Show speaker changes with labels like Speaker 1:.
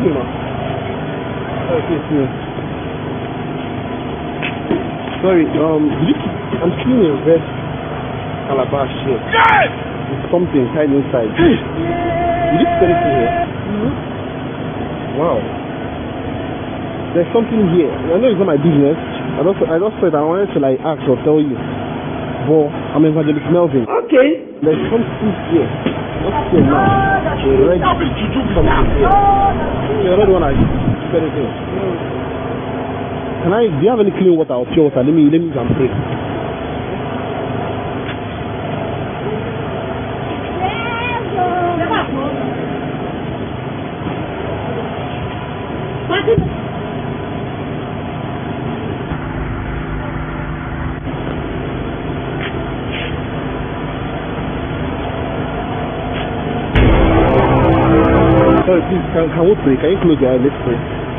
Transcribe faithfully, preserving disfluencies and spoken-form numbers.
Speaker 1: excuse me, ma. Oh, excuse me. Sorry, um, did you, I'm seeing a red calabash here.
Speaker 2: Yes!
Speaker 1: With something tied inside. Did you put it in here?
Speaker 2: Mm-hmm.
Speaker 1: Wow. There's something here. I know it's not my business. I just, I just said I wanted to like ask or tell you. But I'm Evangelist Melvin.
Speaker 2: Okay.
Speaker 1: There's something here. What's here now? A red something here. You're not the one I put it in. Can I, do you have any clean water or pure water? Let me, let me go and pray. Sorry, please, can, can we pray? Can you close your eyes? Let's pray.